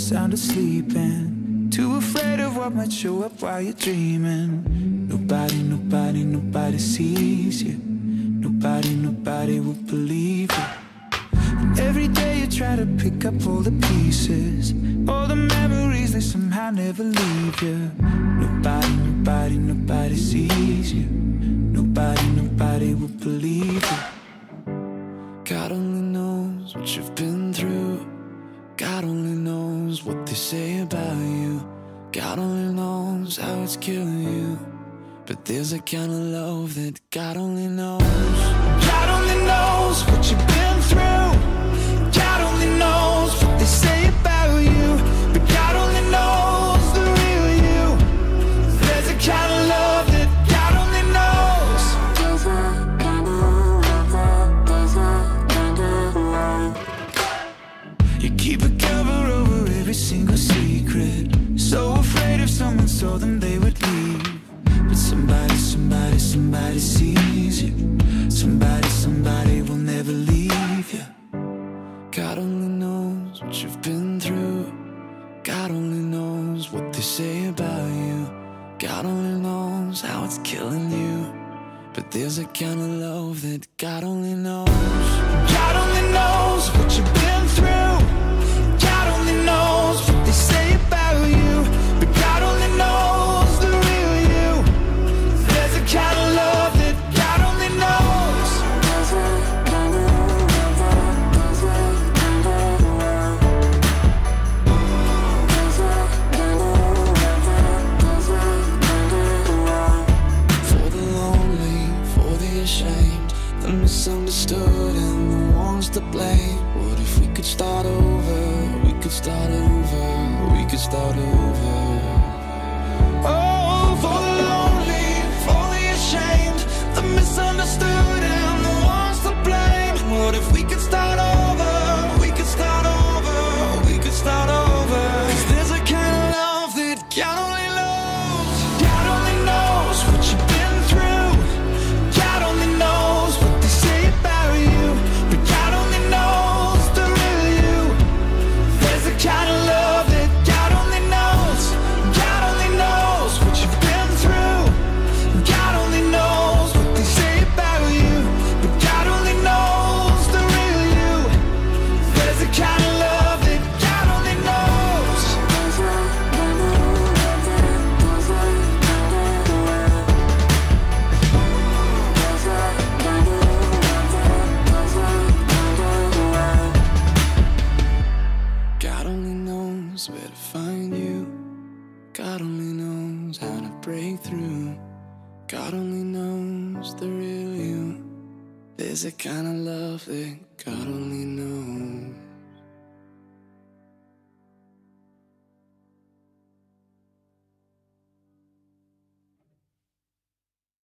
sound asleep and too afraid of what might show up while you're dreaming. Nobody sees you. Nobody will believe you. And every day you try to pick up all the pieces, all the memories, they somehow never leave you. Nobody sees you. Nobody will believe you. God only knows what you've been through. God only knows what they say about you. God only knows how it's killing you. But there's a kind of love that God only knows. God only knows what you've been through. God only knows what they say about you. But God only knows the real you. There's a kind of love that God only knows. You keep a cover over every single secret, so afraid if someone saw them they would leave. But somebody sees you. Somebody will never leave you. God only knows what you've been through. God only knows what they say about you. God only knows how it's killing you. But there's a kind of love that God only knows. God only knows what you've been through. God only knows what they say about you. But God only knows the real you. There's a kind of love that God only knows. For the lonely, for the ashamed, the misunderstood and the ones to blame. What if we could start over? We could start over. We could start over. Oh, for the lonely, for the ashamed, the misunderstood and the ones to blame. What if we could start over? We could start over. We could start over. 'Cause there's a kind of love that God only knows. God only knows what you've been through. God only knows what they say about you. But God only knows the real you. There's a kind of love that God only knows. God only knows what you've been through. God only knows what they say about you. But God only knows the real you. There's a kind of love that God only knows. God only knows where to find you. God only knows how to break through. God only knows the real you. There's a kind of love that God only knows.